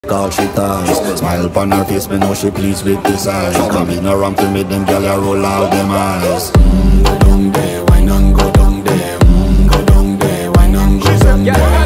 all she ties. Smile upon her face, me know she pleased with this eyes. Come in around to me, them gyal a roll out them eyes. Go down there, wine and go down there. Go down there, wine and go down there.